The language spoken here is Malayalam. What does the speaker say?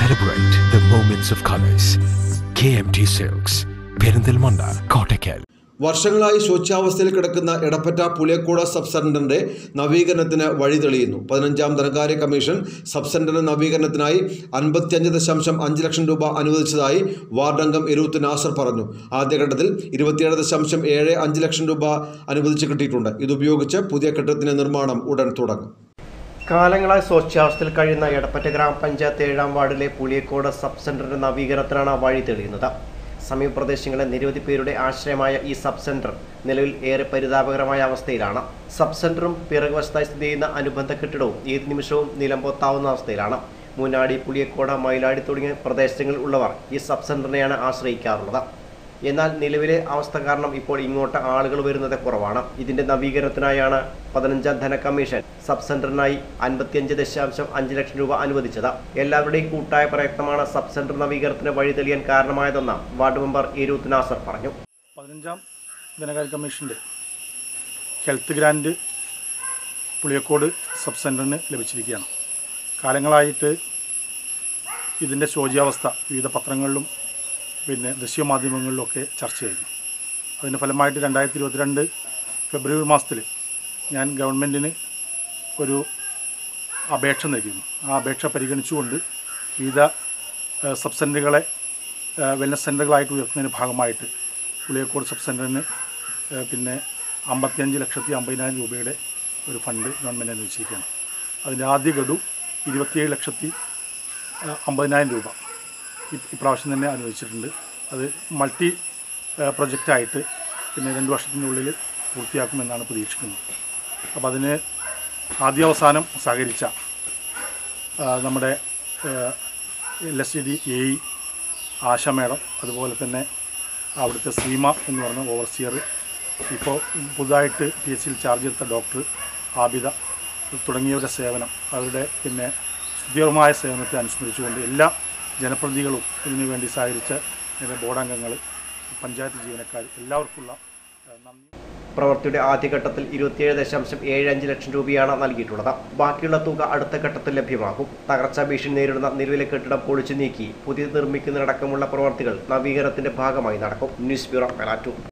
Celebrate the moments of colors. KMT Silks, Perindalmanda, Kottakkal. വർഷങ്ങളായി ശോച്യാവസ്ഥയിൽ കിടക്കുന്ന എടപ്പറ്റ പുളിയക്കോട് സബ് സെന്ററിന്റെ നവീകരണത്തിന് വഴി തെളിയുന്നു. 15ാം ധനകാര്യ കമ്മീഷൻ സബ് സെന്ററിന്റെ നവീകരണത്തിനായി 55.5 ലക്ഷം രൂപ അനുവദിച്ചതായി വാർഡ് അംഗം എരൂത്ത് നാസർ പറഞ്ഞു. ആദ്യഘട്ടത്തിൽ 27.75 ലക്ഷം രൂപ അനുവദിച്ച് കിട്ടിയിട്ടുണ്ട്. ഇതുപയോഗിച്ച് പുതിയ കെട്ടിടത്തിന്റെ നിർമ്മാണം ഉടൻ തുടങ്ങും. കാലങ്ങളായി ശോച്യാവസ്ഥയിൽ കഴിയുന്ന എടപ്പറ്റ ഗ്രാമപഞ്ചായത്ത് 7ാം വാർഡിലെ പുളിയക്കോട് സബ് സെന്ററിന്റെ നവീകരണത്തിനാണ് വഴി തെളിയുന്നത്. സമീപ പ്രദേശങ്ങളിലെ നിരവധി പേരുടെ ആശ്രയമായ ഈ സബ് സെന്റർ നിലവിൽ ഏറെ പരിതാപകരമായ അവസ്ഥയിലാണ്. സബ് സെന്ററും പിറകുവശത്തായി സ്ഥിതി ചെയ്യുന്ന അനുബന്ധ കെട്ടിടവും ഏത് നിമിഷവും നിലംപൊത്താവുന്ന അവസ്ഥയിലാണ്. മുന്നാടി, പുളിയക്കോട്, മയിലാടി തുടങ്ങിയ പ്രദേശങ്ങളിൽ ഉള്ളവർ ഈ സബ് സെന്ററിനെയാണ് ആശ്രയിക്കാറുള്ളത്. എന്നാൽ നിലവിലെ അവസ്ഥ കാരണം ഇപ്പോൾ ഇങ്ങോട്ട് ആളുകൾ വരുന്നത് കുറവാണ്. ഇതിന്റെ നവീകരണത്തിനായാണ് 15ാം ധന കമ്മീഷൻ സബ് സെന്ററിനായി 55.5 ലക്ഷം രൂപ അനുവദിച്ചത്. എല്ലാവരുടെയും കൂട്ടായ പ്രയത്നമാണ് സബ് സെന്റർ നവീകരണത്തിന് വഴി തെളിയാൻ കാരണമായതെന്ന് വാർഡ് മെമ്പർ എരൂത്ത് നാസർ പറഞ്ഞു. 15ാം ധനകാര്യ കമ്മീഷന്റെ ഹെൽത്ത് ഗ്രാന്റ് പുളിയക്കോട് സബ് സെന്ററിന് ലഭിച്ചിരിക്കുകയാണ്. കാലങ്ങളായിട്ട് ഇതിൻ്റെ ശോച്യാവസ്ഥ വിവിധ പത്രങ്ങളിലും ദൃശ്യമാധ്യമങ്ങളിലൊക്കെ ചർച്ച ചെയ്തു. അതിൻ്റെ ഫലമായിട്ട് 2022 ഫെബ്രുവരി മാസത്തിൽ ഞാൻ ഗവൺമെൻറ്റിന് ഒരു അപേക്ഷ നൽകിയിരുന്നു. ആ അപേക്ഷ പരിഗണിച്ചുകൊണ്ട് വിവിധ സബ് സെൻ്ററുകളെ വെൽനസ് സെൻ്ററുകളായിട്ട് ഉയർത്തുന്നതിൻ്റെ ഭാഗമായിട്ട് പുളിയക്കോട് സബ് സെൻ്ററിന് 55,50,000 രൂപയുടെ ഒരു ഫണ്ട് ഗവൺമെൻറ് അനുവദിച്ചിരിക്കുകയാണ്. അതിൻ്റെ ആദ്യ ഗഡു 27,50,000 രൂപ ഇപ്രാവശ്യം തന്നെ അനുവദിച്ചിട്ടുണ്ട്. അത് മൾട്ടി പ്രൊജക്റ്റായിട്ട് 2 വർഷത്തിനുള്ളിൽ പൂർത്തിയാക്കുമെന്നാണ് പ്രതീക്ഷിക്കുന്നത്. അപ്പോൾ അതിന് ആദ്യാവസാനം സഹകരിച്ച നമ്മുടെ LSD AE ആശ മേഡം, അതുപോലെ തന്നെ അവിടുത്തെ സീമ എന്ന് പറഞ്ഞ ഓവർസിയർ, ഇപ്പോൾ പുതുതായിട്ട് PHCയിൽ ചാർജ് എടുത്ത ഡോക്ടർ ആബിദ തുടങ്ങിയവരുടെ സേവനം, അവരുടെ സുദീർഘമായ സേവനത്തെ അനുസ്മരിച്ചുകൊണ്ട് എല്ലാ ജനപ്രതിനിധികളും ഇതിനു വേണ്ടി സഹകരിച്ച ബോർഡംഗങ്ങൾ, പഞ്ചായത്ത് ജീവനക്കാർ എല്ലാവർക്കുള്ള നന്ദി. പ്രവൃത്തിയുടെ ആദ്യഘട്ടത്തിൽ 27.75 ലക്ഷം രൂപയാണ് നൽകിയിട്ടുള്ളത്. ബാക്കിയുള്ള തുക അടുത്ത ഘട്ടത്തിൽ ലഭ്യമാകും. തകർച്ചാ ഭീഷണി നേരിടുന്ന നിലവിലെ കെട്ടിടം പൊളിച്ചു നീക്കി പുതിയത് നിർമ്മിക്കുന്നതടക്കമുള്ള പ്രവൃത്തികൾ നവീകരണത്തിന്റെ ഭാഗമായി നടക്കും. News bureau, Melattur.